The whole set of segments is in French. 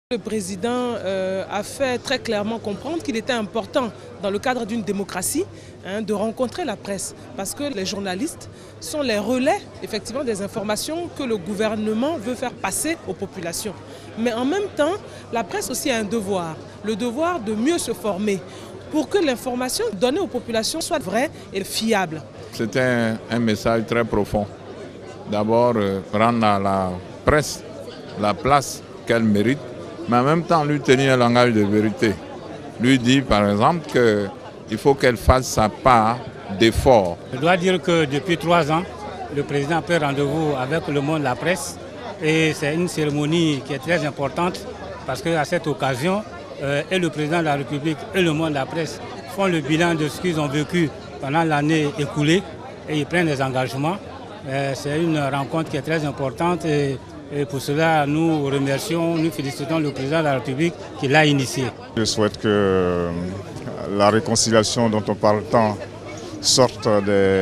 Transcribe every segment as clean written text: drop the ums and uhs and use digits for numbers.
Le président a fait très clairement comprendre qu'il était important, dans le cadre d'une démocratie, de rencontrer la presse. Parce que les journalistes sont les relais, effectivement, des informations que le gouvernement veut faire passer aux populations. Mais en même temps, la presse aussi a un devoir, le devoir de mieux se former pour que l'information donnée aux populations soit vraie et fiable. C'était un message très profond. D'abord, rendre à la presse la place qu'elle mérite, mais en même temps lui tenir un langage de vérité. Lui dire par exemple qu'il faut qu'elle fasse sa part d'effort. Je dois dire que depuis 3 ans, le président a pris rendez-vous avec le monde de la presse et c'est une cérémonie qui est très importante parce qu'à cette occasion, et le président de la République et le monde de la presse font le bilan de ce qu'ils ont vécu pendant l'année écoulée et ils prennent des engagements. C'est une rencontre qui est très importante et pour cela, nous remercions, nous félicitons le président de la République qui l'a initié. Je souhaite que la réconciliation dont on parle tant sorte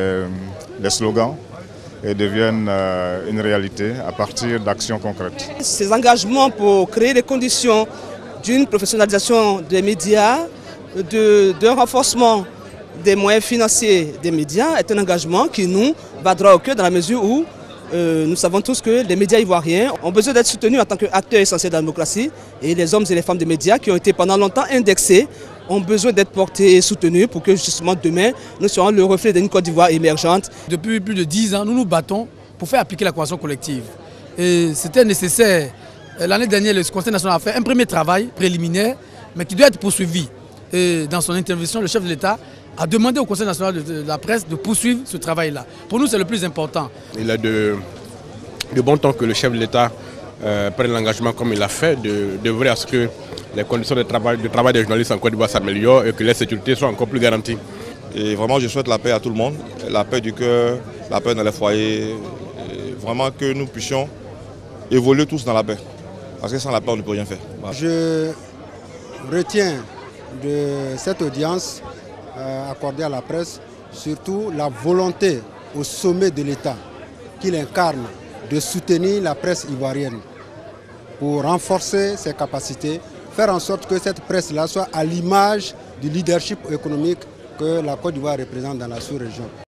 des slogans et devienne une réalité à partir d'actions concrètes. Ces engagements pour créer les conditions d'une professionnalisation des médias, d'un renforcement des moyens financiers des médias est un engagement qui nous va droit au cœur dans la mesure où nous savons tous que les médias ivoiriens ont besoin d'être soutenus en tant qu'acteurs essentiels de la démocratie et les hommes et les femmes des médias qui ont été pendant longtemps indexés ont besoin d'être portés et soutenus pour que justement demain nous serons le reflet d'une Côte d'Ivoire émergente. Depuis plus de 10 ans, nous nous battons pour faire appliquer la convention collective. Et c'était nécessaire. L'année dernière, le Conseil national a fait un premier travail préliminaire, mais qui doit être poursuivi. Et dans son intervention, le chef de l'État a demandé au Conseil national de la presse de poursuivre ce travail-là. Pour nous, c'est le plus important. Il est de bon temps que le chef de l'État prenne l'engagement, comme il l'a fait, d'œuvrer à ce que les conditions de travail des journalistes en Côte d'Ivoire s'améliorent et que la sécurité soit encore plus garantie. Et vraiment, je souhaite la paix à tout le monde, la paix du cœur, la paix dans les foyers, et vraiment que nous puissions évoluer tous dans la paix. Parce que sans la paix, on ne peut rien faire. Voilà. Je retiens de cette audience accordée à la presse, surtout la volonté au sommet de l'État qu'il incarne de soutenir la presse ivoirienne pour renforcer ses capacités, faire en sorte que cette presse-là soit à l'image du leadership économique que la Côte d'Ivoire représente dans la sous-région.